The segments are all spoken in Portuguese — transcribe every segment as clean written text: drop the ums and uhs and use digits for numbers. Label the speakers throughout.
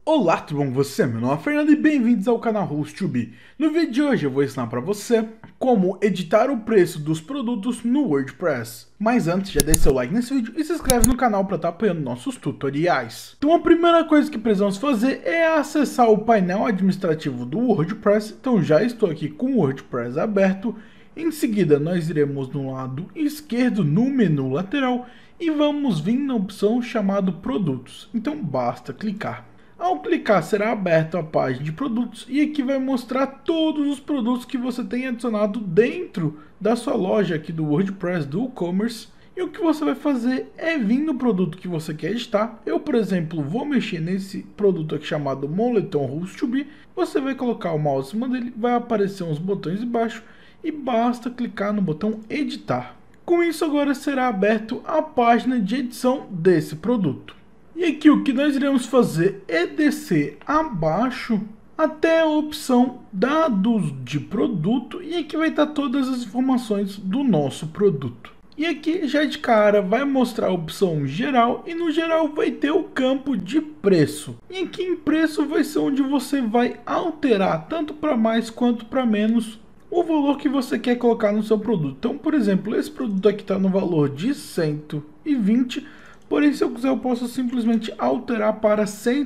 Speaker 1: Olá, tudo bom com você? Meu nome é Fernando e bem-vindos ao canal Host2B. No vídeo de hoje eu vou ensinar para você como editar o preço dos produtos no WordPress. Mas antes, já deixa seu like nesse vídeo e se inscreve no canal para estar apoiando nossos tutoriais. Então a primeira coisa que precisamos fazer é acessar o painel administrativo do WordPress. Então já estou aqui com o WordPress aberto. Em seguida nós iremos no lado esquerdo no menu lateral e vamos vir na opção chamada Produtos. Então basta clicar. Ao clicar será aberta a página de produtos e aqui vai mostrar todos os produtos que você tem adicionado dentro da sua loja aqui do WordPress, do e-commerce. E o que você vai fazer é vir no produto que você quer editar. Eu, por exemplo, vou mexer nesse produto aqui chamado Moletom Host2B. Você vai colocar o mouse em cima dele, vai aparecer uns botões embaixo e basta clicar no botão editar. Com isso agora será aberto a página de edição desse produto. E aqui o que nós iremos fazer é descer abaixo até a opção dados de produto e aqui vai estar todas as informações do nosso produto. E aqui já de cara vai mostrar a opção geral e no geral vai ter o campo de preço. E aqui em preço vai ser onde você vai alterar tanto para mais quanto para menos o valor que você quer colocar no seu produto. Então, por exemplo, esse produto aqui está no valor de 120. Porém, se eu quiser, eu posso simplesmente alterar para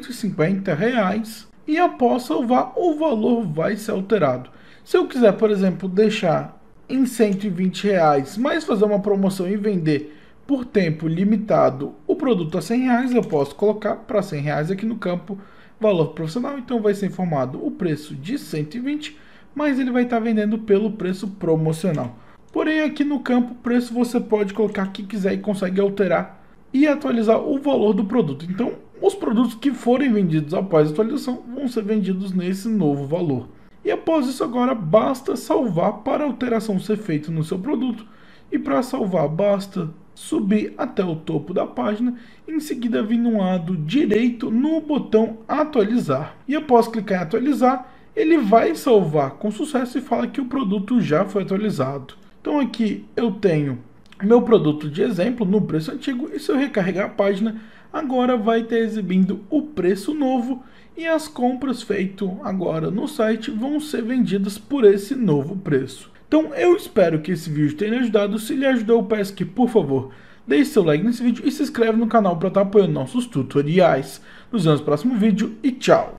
Speaker 1: R$150 e após salvar, o valor vai ser alterado. Se eu quiser, por exemplo, deixar em R$120, mas fazer uma promoção e vender por tempo limitado o produto a R$100, eu posso colocar para R$100 aqui no campo valor profissional. Então vai ser informado o preço de 120, mas ele vai estar vendendo pelo preço promocional. Porém, aqui no campo preço você pode colocar o que quiser e consegue alterar e atualizar o valor do produto. Então, os produtos que forem vendidos após a atualização vão ser vendidos nesse novo valor. E após isso agora basta salvar para a alteração ser feita no seu produto. E para salvar basta subir até o topo da página, em seguida vir no lado direito no botão atualizar. E após clicar em atualizar, ele vai salvar com sucesso e fala que o produto já foi atualizado. Então aqui eu tenho meu produto de exemplo no preço antigo e se eu recarregar a página, agora vai estar exibindo o preço novo e as compras feitas agora no site vão ser vendidas por esse novo preço. Então eu espero que esse vídeo tenha ajudado. Se ele ajudou, eu peço que, por favor, deixe seu like nesse vídeo e se inscreve no canal para estar apoiando nossos tutoriais. Nos vemos no próximo vídeo e tchau!